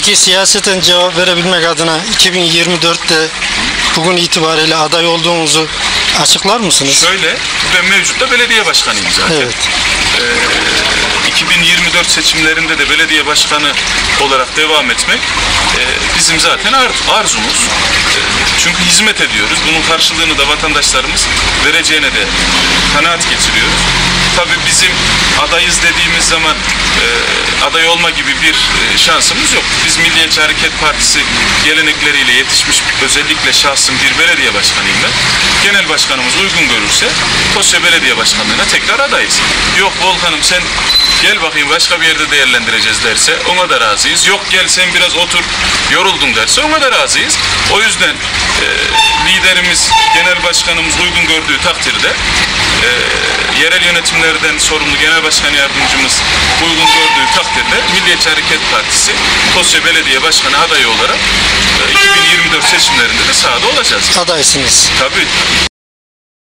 Peki siyaseten cevap verebilmek adına 2024'te bugün itibariyle aday olduğunuzu açıklar mısınız? Şöyle, ben mevcutta belediye başkanıyım zaten. Evet. 2024 seçimlerinde de belediye başkanı olarak devam etmek bizim zaten arzumuz. Çünkü hizmet ediyoruz. Bunun karşılığını da vatandaşlarımız vereceğine de kanaat getiriyoruz. Tabii bizim adayız dediğimiz zaman aday olma gibi bir şansımız yok. Biz Milliyetçi Hareket Partisi gelenekleriyle yetişmiş, özellikle şahsım bir belediye başkanıyım ben. Genel başkanımız uygun görürse Tosya Belediye Başkanlığı'na tekrar adayız. Yok Volkan'ım sen gel bakayım başka bir yerde değerlendireceğiz derse ona da razıyız. Yok gel sen biraz otur yoruldun derse ona da razıyız. O yüzden liderimiz, genel başkanımız uygun gördüğü takdirde yerel yönetimlerden sorumlu genel başkan yardımcımız uygun gördüğü takdirde Milliyetçi Hareket Partisi Tosya Belediye Başkanı adayı olarak 2024 seçimlerinde de sahada olacağız. Adaysınız. Tabii.